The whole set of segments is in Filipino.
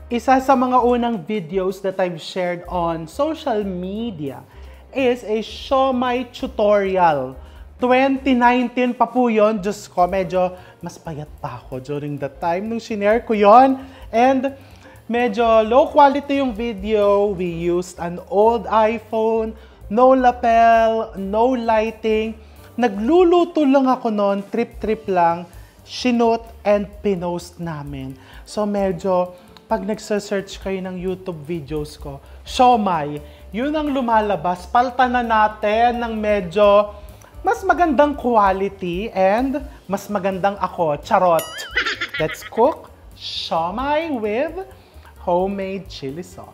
Isa sa mga unang videos that I've shared on social media is a siomai tutorial. 2019 pa po yun. Diyos ko, medyo mas payat pa ako during that time nung shinare ko yon. And medyo low quality yung video. We used an old iPhone, no lapel, no lighting. Nagluluto lang ako noon, trip-trip lang. Shinoot and pinost namin. So medyo pag nagsa-search kayo ng YouTube videos ko, siomai, yun ang lumalabas. Paltan na natin ng medyo mas magandang quality and mas magandang ako. Charot! Let's cook siomai with homemade chili sauce.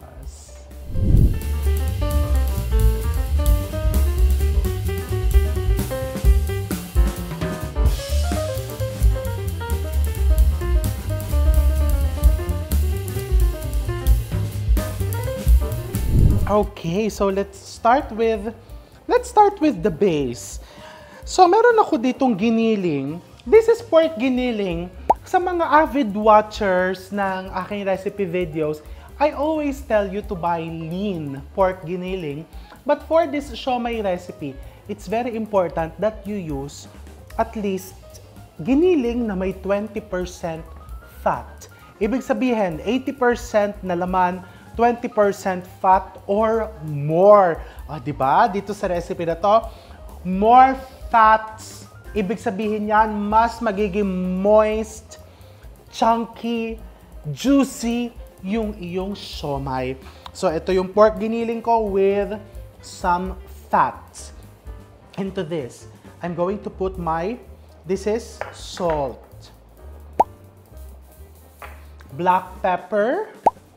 Okay, so let's start with the base. So meron ako ditong giniling. This is pork giniling. Sa mga avid watchers ng aking recipe videos, I always tell you to buy lean pork giniling. But for this siomai recipe, it's very important that you use at least giniling na may 20% fat. Ibig sabihin, 80% na laman, 20% fat or more. O, diba? Dito sa recipe na to, more fats. Ibig sabihin yan, mas magiging moist, chunky, juicy yung iyong siomai. So, ito yung pork giniling ko with some fats. Into this, I'm going to put this is salt, black pepper,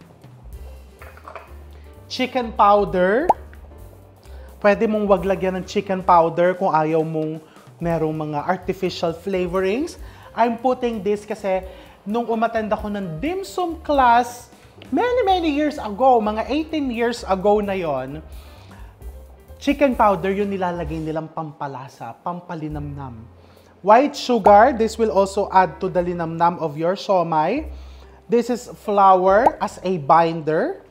chicken powder. Pwede mong wag lagyan ng chicken powder kung ayaw mong merong mga artificial flavorings. I'm putting this kasi nung umattend ako ng dim sum class many years ago, mga 18 years ago na yon, chicken powder yung nilalagay nilang pampalasa, pampalinamnam. White sugar, this will also add to the linamnam of your siomai. This is flour as a binder.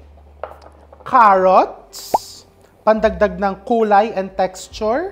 Carrots, pandagdag ng kulay and texture.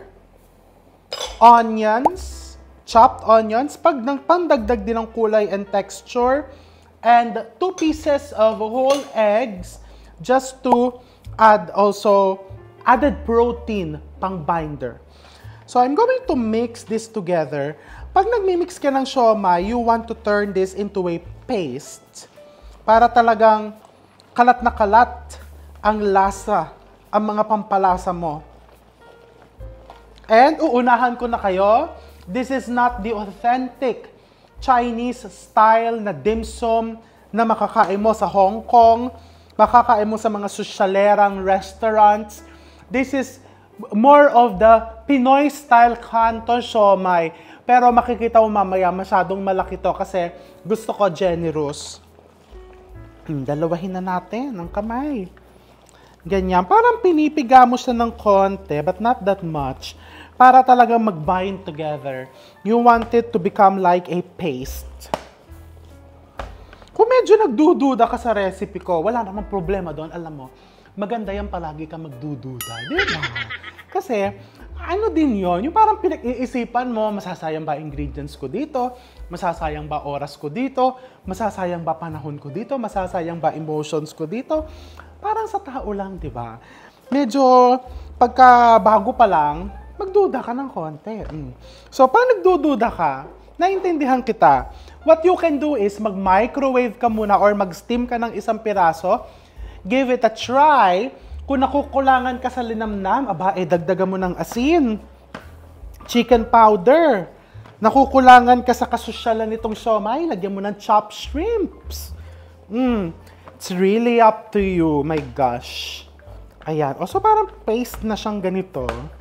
Onions, chopped onions, pandagdag din ng kulay and texture. And 2 pieces of whole eggs just to add also added protein pang binder. So I'm going to mix this together. Pag nagmi-mix ka ng siomai, you want to turn this into a paste para talagang kalat na kalat ang lasa, ang mga pampalasa mo. And uunahan ko na kayo, this is not the authentic Chinese style na dim sum na makakain mo sa Hong Kong, makakain mo sa mga susyalerang restaurants. This is more of the Pinoy style Canton siomai. Pero makikita mo mamaya, masyadong malaki to kasi gusto ko generous. Dalawahin na natin ang kamay. Ganyan. Parang pinipiga mo siya ng konti, but not that much. Para talaga mag-bind together. You want it to become like a paste. Kung medyo nagdududa ka sa recipe ko, wala namang problema doon. Alam mo, maganda yan palagi ka magdududa. Diba? Kasi, ano din yon, yung parang pinag-iisipan mo, masasayang ba ingredients ko dito? Masasayang ba oras ko dito? Masasayang ba panahon ko dito? Masasayang ba emotions ko dito? Parang sa tao lang, di ba? Medyo, pagka bago pa lang, magduda ka ng konti. So, pag nagdududa ka, naintindihan kita. What you can do is, mag-microwave ka muna or mag-steam ka ng isang piraso. Give it a try. Kung nakukulangan ka sa linamnam, dagdagan mo ng asin. Chicken powder. Nakukulangan ka sa kasusyalan nitong siomai, lagyan mo ng chopped shrimps. It's really up to you. My gosh. Ayan. So parang paste na siyang ganito.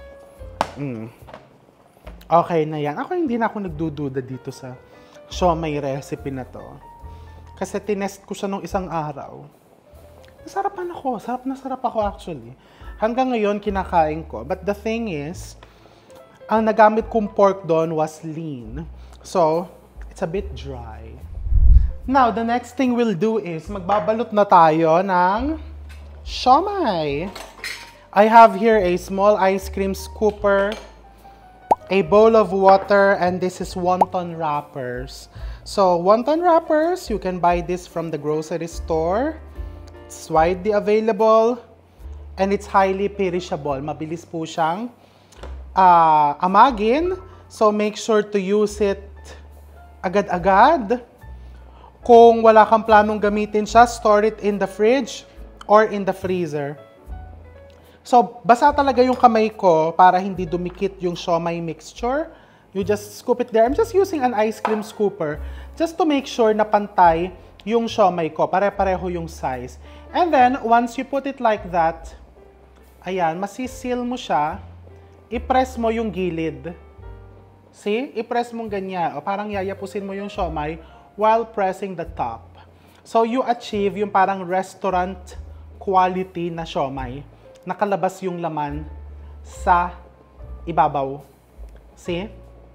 Okay na yan. Ako hindi na ako nagdududa dito sa siomai recipe na to. Kasi tinest ko siya nung isang araw. Nasarapan ako. Sarap na sarap ako actually. Hanggang ngayon kinakain ko. But the thing is, ang nagamit kong pork doon was lean. So, it's a bit dry. Now, the next thing we'll do is magbabalot na tayo ng siomai. I have here a small ice cream scooper, a bowl of water, and this is wonton wrappers. So, wonton wrappers, you can buy this from the grocery store. It's widely available and it's highly perishable. Mabilis po siyang amagin. So, make sure to use it agad-agad. Kung wala kang planong gamitin siya, store it in the fridge or in the freezer. So, basa talaga yung kamay ko para hindi dumikit yung siomai mixture. You just scoop it there. I'm just using an ice cream scooper just to make sure na pantay yung siomai ko. Pare-pareho yung size. And then, once you put it like that, ayan, masisil mo siya, i-press mo yung gilid. See? I-press mo ganyan. O parang yayapusin mo yung siomai while pressing the top. So, you achieve yung parang restaurant quality na siomai. Nakalabas yung laman sa ibabaw. See?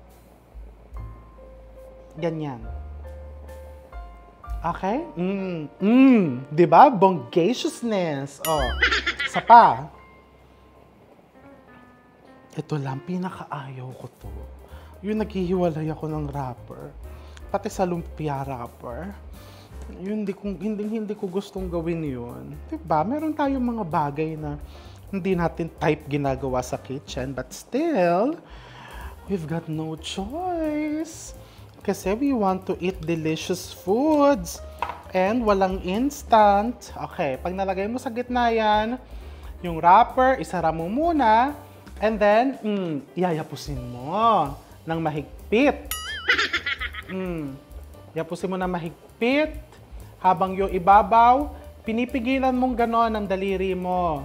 Ganyan. Okay? Diba? Bongaciousness. Oh. Isa pa. Ito lang, pinakaayaw ko to. Yung naghihiwalay ako ng wrapper. Pati sa lumpia wrapper. Yun, hindi ko gustong gawin yun. Diba? Meron tayong mga bagay na hindi natin type ginagawa sa kitchen. But still, we've got no choice. Kasi we want to eat delicious foods. And walang instant. Okay, pag nalagay mo sa gitna yan, yung wrapper, isara mo muna. And then, yayapusin mo ng mahigpit. Yapusin mo ng mahigpit. Habang yung ibabaw, pinipigilan mong ganon ang daliri mo.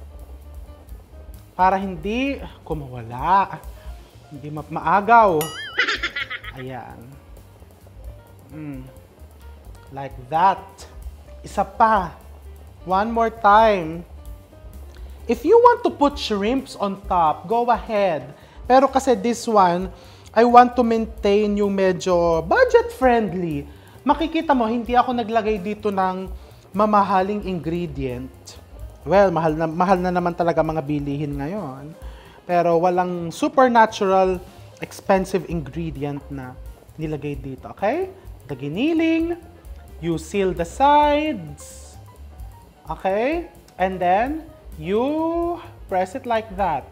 Para hindi kumawala. Hindi maagaw. Ayan. Like that. Isa pa. One more time. If you want to put shrimps on top, go ahead. Pero kasi this one, I want to maintain yung medyo budget-friendly. Makikita mo, hindi ako naglagay dito ng mamahaling ingredient. Well, mahal na naman talaga mga bilihin ngayon. Pero walang supernatural, expensive ingredient na nilagay dito. Okay? The giniling, you seal the sides. Okay? And then, you press it like that.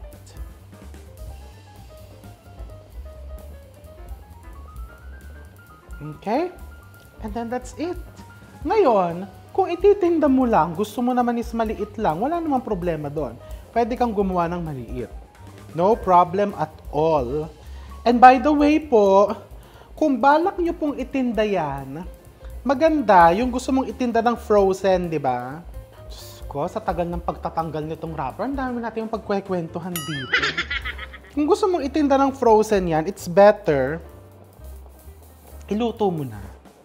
Okay? And then that's it. Ngayon, kung ititinda mo lang, gusto mo naman is maliit lang, wala namang problema doon. Pwede kang gumawa ng maliit. No problem at all. And by the way po, kung balak nyo pong itinda yan, maganda yung gusto mong itinda ng frozen, di ba? Diyos ko, sa tagal ng pagtatanggal nitong wrapper, ang dami natin yung pagkwekwentuhan dito. Kung gusto mong itinda ng frozen yan, it's better, iluto mo na.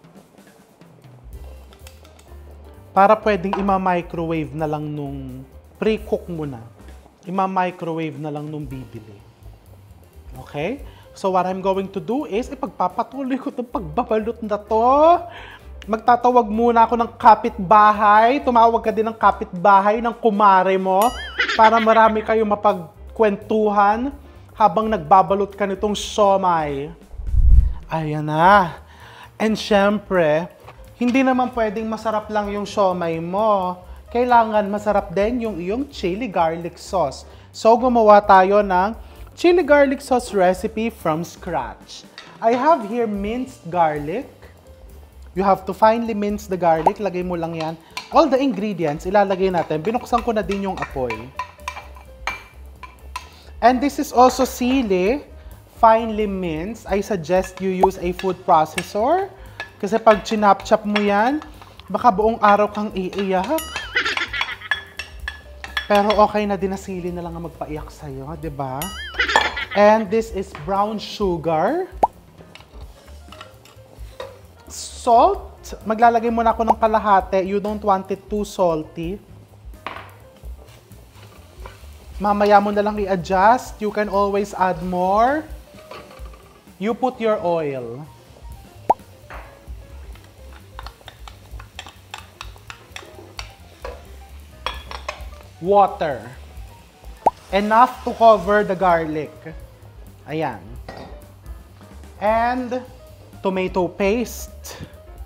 Para pwedeng ima-microwave na lang nung pre-cook mo na. Ima-microwave na lang nung bibili. Okay? So what I'm going to do is, ipagpapatuloy ko itong pagbabalot na to. Magtatawag muna ako ng kapitbahay. Tumawag ka din ng kapitbahay, ng kumare mo, para marami kayong mapagkwentuhan habang nagbabalot ka nitong siomai. Ayan na. And syempre, hindi naman pwedeng masarap lang yung siomai mo. Kailangan masarap din yung iyong chili garlic sauce. So, gumawa tayo ng chili garlic sauce recipe from scratch. I have here minced garlic. You have to finely mince the garlic. Lagay mo lang yan. All the ingredients, ilalagay natin. Binuksan ko na din yung apoy. And this is also sili, finely minced. I suggest you use a food processor. Kasi pag chinap-chop mo yan, baka buong araw kang iiyak. Pero okay na din na sili na lang ang magpaiyak sa'yo, di ba? And this is brown sugar. Salt. Maglalagay muna ako ng kalahati. You don't want it too salty. Mamaya mo na lang i-adjust. You can always add more. You put your oil. water. Enough to cover the garlic. Ayan. And tomato paste.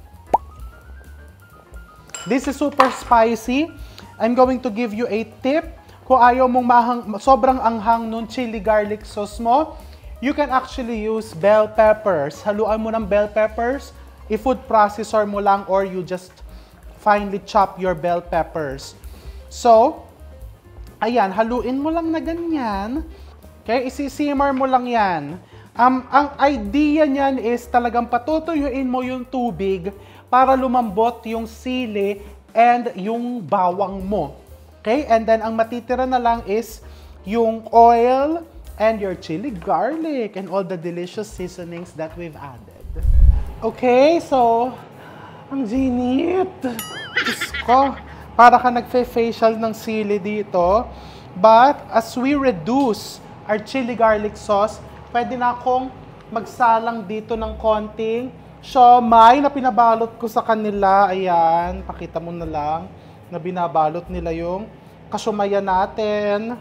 This is super spicy. I'm going to give you a tip. Kung ayaw mong sobrang anghang nung chili garlic sauce mo, you can actually use bell peppers. Haluan mo ng bell peppers, i-food processor mo lang, or you just finely chop your bell peppers. So, ayan, haluin mo lang na ganyan. Okay, isi-simmer mo lang yan. Ang idea niyan is talagang patutuyuin mo yung tubig para lumambot yung sili and yung bawang mo. Okay, and then ang matitira na lang is yung oil and your chili garlic and all the delicious seasonings that we've added. Okay, so, ang ginit. Diyos ko, para ka nagfe-facial ng sili dito. But, as we reduce our chili garlic sauce, pwede na akong magsalang dito ng konting siomai na pinabalot ko sa kanila. Ayan, pakita mo na lang na binabalot nila yung kasiomaian natin.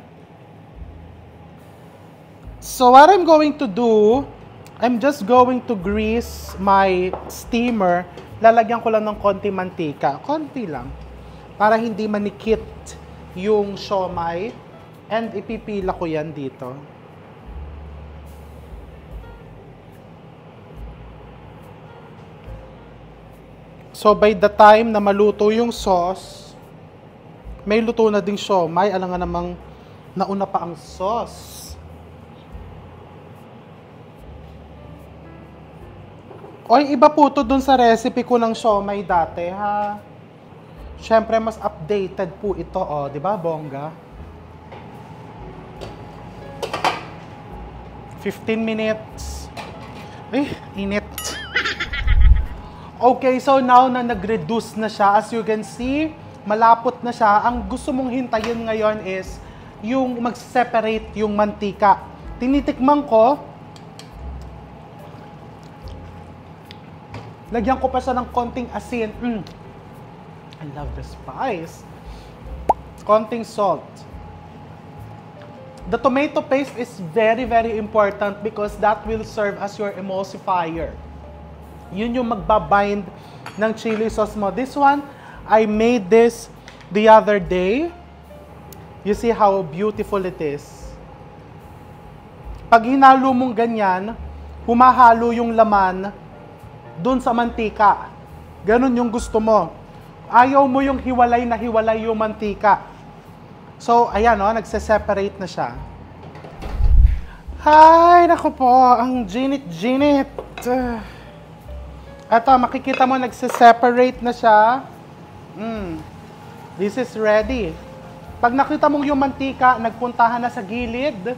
So what I'm going to do, I'm just going to grease my steamer. Lalagyan ko lang ng konti mantika. Konti lang. Para hindi manikit yung siomai. And ipipila ko yan dito. So by the time na maluto yung sauce, may luto na ding siomai. Alam nga namang nauna pa ang sauce. Oy, iba po to dun sa recipe ko ng siomai dati, ha? Siyempre, mas updated po ito, oh. Di ba, bongga? 15 minutes. Ay, init. Okay, so now na nag-reduce na siya, as you can see, malapot na siya. Ang gusto mong hintayin ngayon is yung mag-separate yung mantika. Tinitikman ko. Lagyan ko pa siya ng konting asin. I love the spice. Konting salt. The tomato paste is very, very important because that will serve as your emulsifier. Yun yung magbabind ng chili sauce mo. This one, I made this the other day. You see how beautiful it is. Pag hinalo mong ganyan, humahalo yung laman dun sa mantika. Ganun yung gusto mo. Ayaw mo yung hiwalay na hiwalay yung mantika. So, ayan o, nagse-separate na siya. Ay, naku po, ang ginit-ginit. Ito, makikita mo, nagse-separate na siya. This is ready. Pag nakita mong yung mantika, nagpuntahan na sa gilid,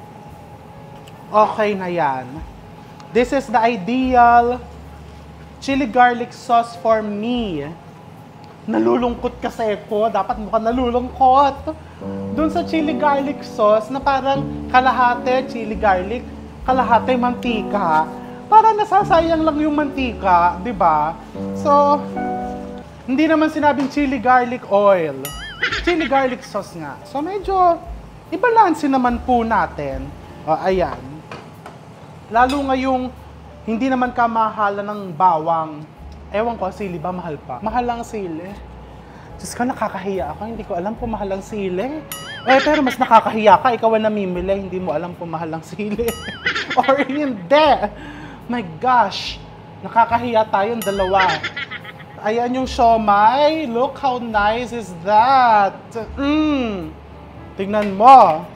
okay na yan. This is the ideal chili garlic sauce for me. Nalulungkot kasi ko. Dapat mukhang nalulungkot. Doon sa chili garlic sauce na parang kalahati chili garlic, kalahati mantika. Para nasasayang lang yung mantika, di ba? So, hindi naman sinabing chili garlic oil. Chili garlic sauce nga. So, medyo i-balance naman po natin. O, ayan. Lalo ngayong hindi naman kamahala ng bawang. Ewan ko, sili ba mahal pa? Mahal lang sili. Diyos ko, nakakahiya ako. Hindi ko alam kung mahal ang sili. Pero mas nakakahiya ka. Ikaw ang namimili. Hindi mo alam kung mahal ang sili. Or hindi. My gosh. Nakakahiya tayong dalawa. Ayan yung siomai. Look how nice is that. Tingnan mo.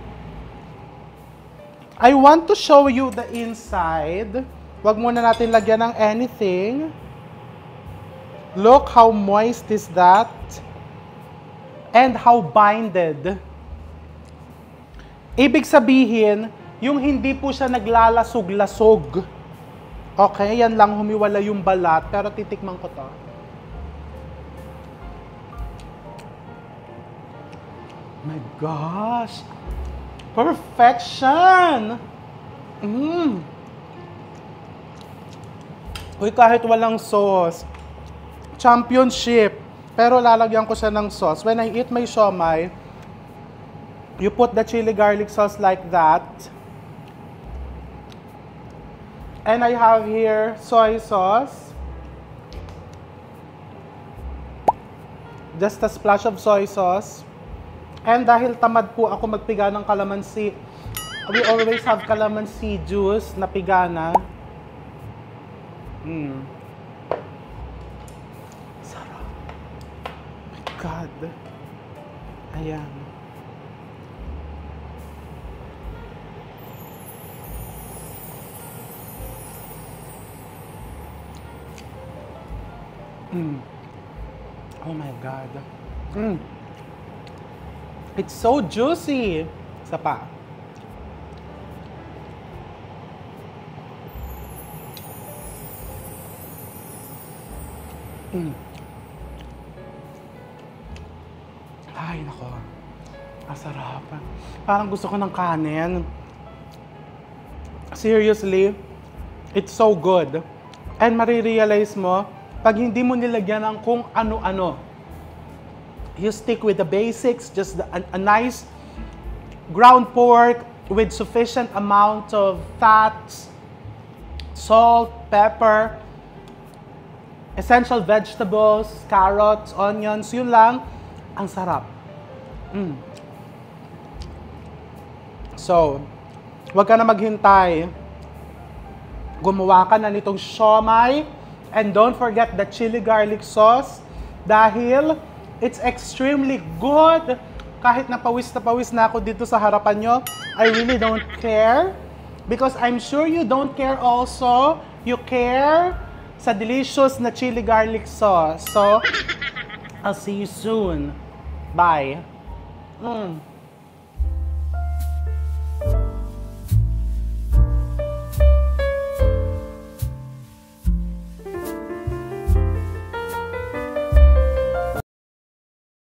I want to show you the inside. Wag muna natin lagyan ng anything. Look how moist is that. And how binded. Ibig sabihin, yung hindi po siya naglalasog-lasog. Okay, yan lang, humiwala yung balat. Pero titikman ko to. My gosh! Perfection! Uy, kahit walang sauce. Championship. Pero lalagyan ko siya ng sauce. When I eat my siomai, You put the chili garlic sauce like that. And I have here soy sauce. Just a splash of soy sauce. And dahil tamad po ako magpiga ng calamansi, we always have calamansi juice na piga na. Sarap. My God. Ayan. Oh my God. It's so juicy. Isa pa. Ay, nako. Masarap. Parang gusto ko ng kanin. Seriously, it's so good. And marirealize mo, pag hindi mo nilagyan ng kung ano-ano, you stick with the basics, just a nice ground pork with sufficient amount of fats, salt, pepper, essential vegetables, carrots, onions, yun lang, ang sarap. So, wag ka na maghintay. Gumawa ka na nitong siomai. And don't forget the chili garlic sauce dahil it's extremely good. Kahit na pawis na ako dito sa harapan nyo, I really don't care. Because I'm sure you don't care also. You care sa delicious na chili garlic sauce. So, I'll see you soon. Bye.